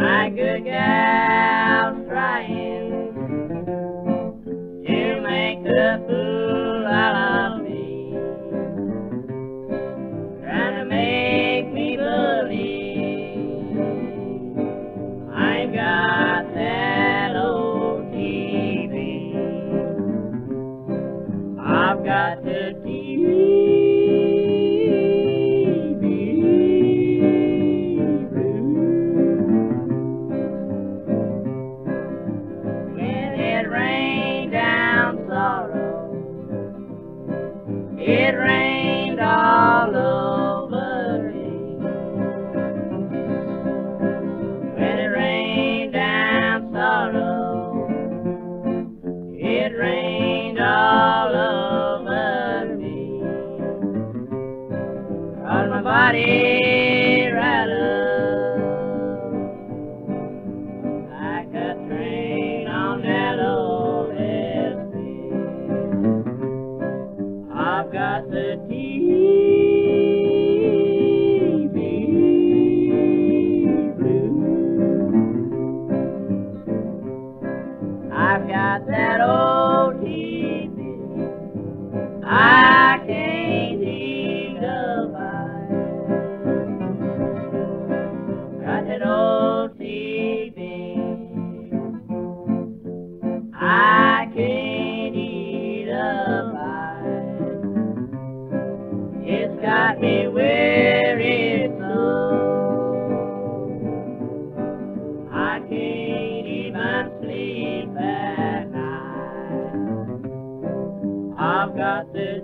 My good gal's trying to make a fool out of me, trying to make me believe I've got that old TV. I've got the TV. It rained all over me. When it rained down sorrow, it rained all over me. 'Cause my body right up like a train on that old SP. I've got the TV blues. I've got that old TV. I can't eat a bite. Got that old TV. I can't eat a bite. It's got me weary so I can't even sleep at night. I've got this